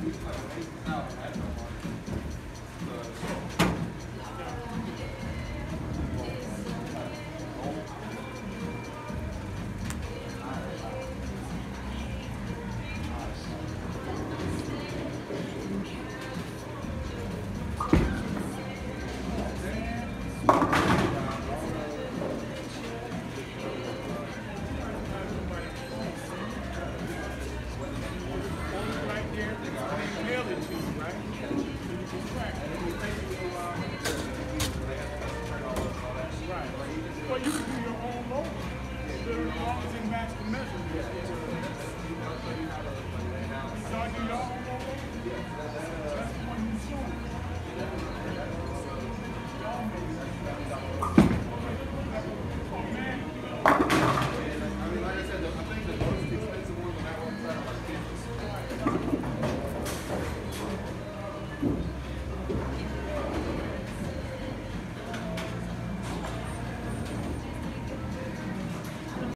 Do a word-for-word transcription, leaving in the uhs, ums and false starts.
Well, you can do your own logo. As long as it matches the measurement. So I do your own logo? That's the one you showing. Oh, man. I mean, like I said, I think the most expensive ones on that website are like fifty.